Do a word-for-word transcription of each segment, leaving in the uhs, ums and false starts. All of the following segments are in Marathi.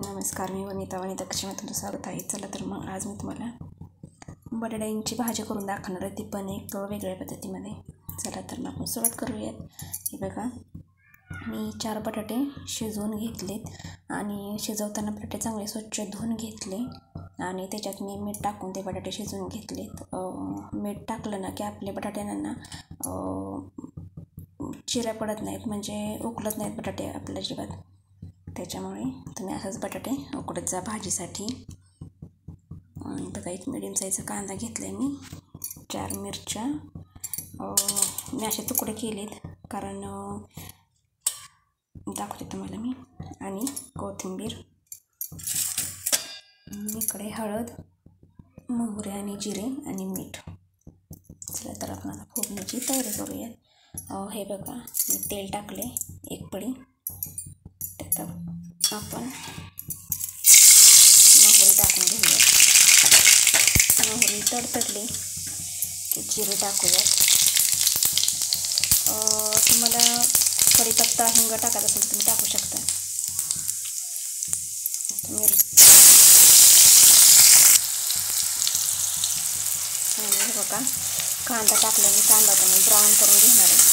नमस्कार, मी वनिता वनिता किचनमध्ये तुमचं स्वागत आहे. चला तर मग आज मी तुम्हाला बटाट्यांची भाजी करून दाखवणार आहे, ती पण एक वेगळ्या पद्धतीमध्ये. चला तर मग आपण सुरुवात करूयात. हे बघा, मी चार बटाटे शिजवून घेतलेत आणि शिजवताना बटाटे चांगले स्वच्छ धुवून घेतले आणि त्याच्यात मी मीठ टाकून ते बटाटे शिजवून घेतलेत. मीठ टाकलं ना की आपल्या बटाट्यांना चिऱ्या पडत नाहीत, म्हणजे उकलत नाहीत बटाटे आपल्या अजिबात. त्याच्यामुळे तुम्ही असंच बटाटे उकडत जा भाजीसाठी. बघा, एक मिडियम साईजचा कांदा घेतला आहे मी, चार मिरच्या मी असे तुकडे केलेत कारण दाखवते तुम्हाला मी, आणि कोथिंबीर, इकडे हळद, मोहरी आणि जिरे आणि मीठ. चला तर आपण आता फोडणीची तयारी करूयात. हे बघा, मी तेल टाकले एक पडी, त्यात आपण मोहरी टाकून घेऊयात. मोहरी तडतडली की जिरे टाकूयात. तुम्हाला कढीपत्ता, हिंग टाकायचं असेल तर तुम्ही टाकू शकता. आणि हे बघा, कांदा टाकल्याने कांदा पण ब्राऊन करून घेणार आहे.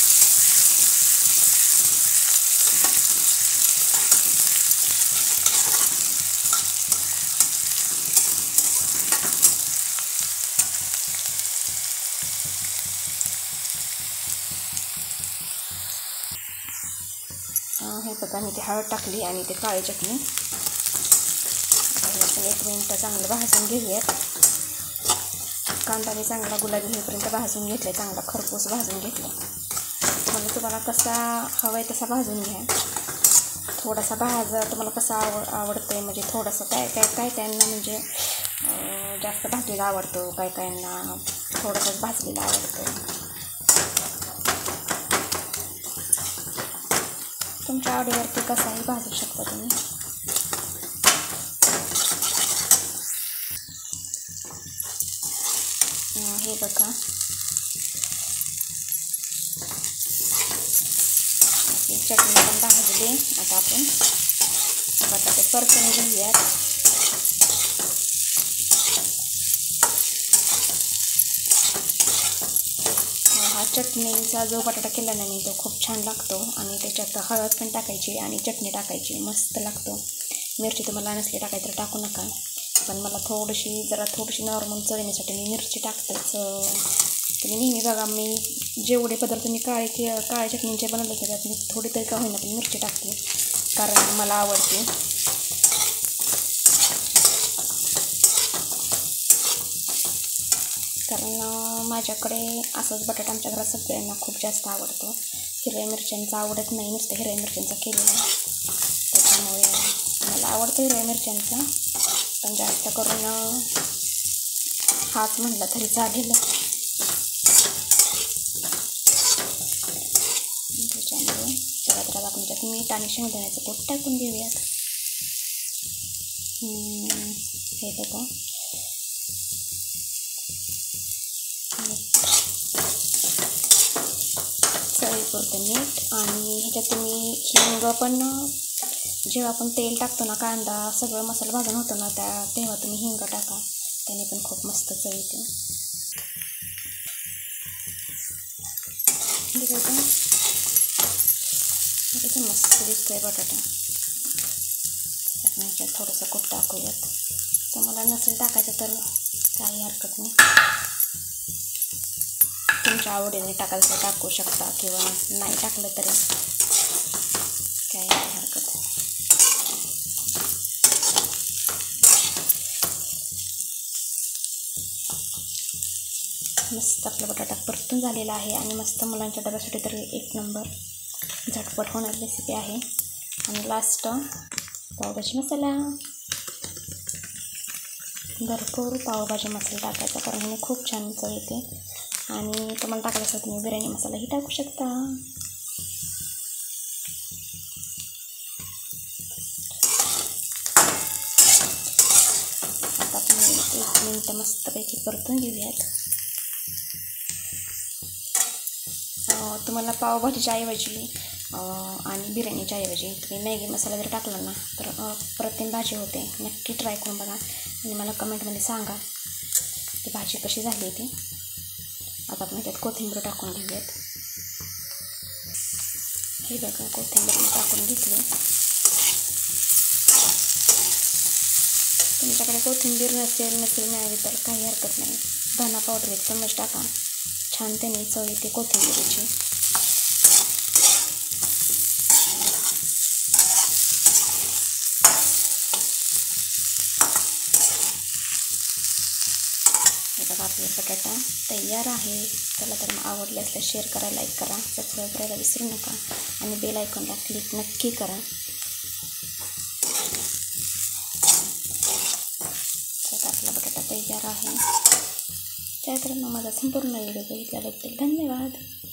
हे बघा, मी ते हळद टाकली आणि ते काळी चटणी. आपण एक मिनिट चांगलं भाजून घेऊयात. कांदा मी चांगला गुलाबी होईपर्यंत भाजून घेतला, चांगला खरपूस भाजून घेतला. म्हणजे तुम्हाला कसा हवा आहे तसा भाजून घ्या. थोडासा भाज तुम्हाला कसा आवड आवडतं आहे म्हणजे थोडंसं काय काय काय त्यांना म्हणजे जास्त भाजलेला आवडतो, काय कायांना थोडंसंच भाजलेला आवडतं. तुमच्या आवडीवरती कसाही भाजू शकता तुम्ही. हे बघा, चटणी पण भाजली. आता आपण बटाटे परतून घेऊयात. हा चटणीचा जो बटाटा केला ना मी, तो खूप छान लागतो आणि त्याच्यात हळद पण टाकायची आणि चटणी टाकायची, मस्त लागतो. मिरची तुम्हाला नसली टाकायची तर टाकू नका, पण मला थोडीशी जरा थोडीशी नॉर्मल चवीसाठी मी मिरची टाकतेच. तुम्ही नेहमी बघा, मी जेवढे पदार्थ मी काळे की काळ्या चटणीचे बनवले होते त्यात मी थोडी तरी का होईना पण मिरची टाकते, कारण मला आवडते. कारण माझ्याकडे असंच बटाटा आमच्या घरात सगळ्यांना खूप जास्त आवडतो. हिरव्या मिरच्यांचा आवडत नाही, नुसतं हिरव्या मिरच्यांचा केलेला. त्याच्यामुळे मला आवडतं हिरव्या मिरच्यांचा, पण जास्त करून हाच म्हटलं तरी चालेल. त्याच्यामुळे जरा जरा आपण त्यात मीठ आणि शेंगदाण्याचं कूट टाकून घेऊयात. हे बघा, चवीपुरतं मीठ. आणि ह्याच्यात तुम्ही हिंग पण, जेव्हा आपण तेल टाकतो ना, कांदा सगळं मसाला भाजून होतो ना, त्या तेव्हा तुम्ही हिंग टाका, त्याने पण खूप मस्त चव येते. किती मस्त दिसतोय बटाटा. आपण ह्याच्यात थोडंसं कूट टाकूयात. तुम्हाला नसेल टाकायचं तर काही हरकत नाही, तुमच्या आवडीने टाकायचं टाकू शकता किंवा नाही टाकलं तरी काही नाही हरकत. मस्त आपला बटाटा परतून झालेला आहे आणि मस्त मुलांच्या डब्यासाठी तर एक नंबर झटपट होणारी रेसिपी आहे. आणि लास्ट पावभाजी मसाला, भरपूर पावभाजी मसाला टाकायचा, कारण ह्याने खूप छान चव येते. आणि तुम्हाला टाकायचं असेल तुम्ही बिर्याणी मसालाही टाकू शकता. आता आपण एक मिनिट मस्तपैकी परतून घेऊयात. तुम्हाला पावभाजीच्या ऐवजी आणि बिर्याणीच्या ऐवजी तुम्ही मॅगी मसाला जर टाकला ना तर अप्रतिम भाजी होते. नक्की ट्राय करून बघा आणि मला कमेंटमध्ये सांगा ती भाजी कशी झाली ती. आता आपण त्यात कोथिंबीर टाकून घेऊयात. हे बघा कोथिंबीर टाकून घेतली. तुमच्याकडे कोथिंबीर नसेल नसेल मिळाली तर काही हरकत नाही. धना पावडर एक चम्मच टाका. छान त्याने चव येते कोथिंबीरीची. हे बघा आपला बटाटा तयार आहे. चला तर मग आवडले असल्यास शेअर करा, लाईक करा, सबस्क्राईब करायला विसरू नका आणि बेल आयकॉनला क्लिक नक्की करा. आपला बटाटा तयार आहे. त्यानंतर मग माझा संपूर्ण व्हिडिओ बघितल्याबद्दल धन्यवाद.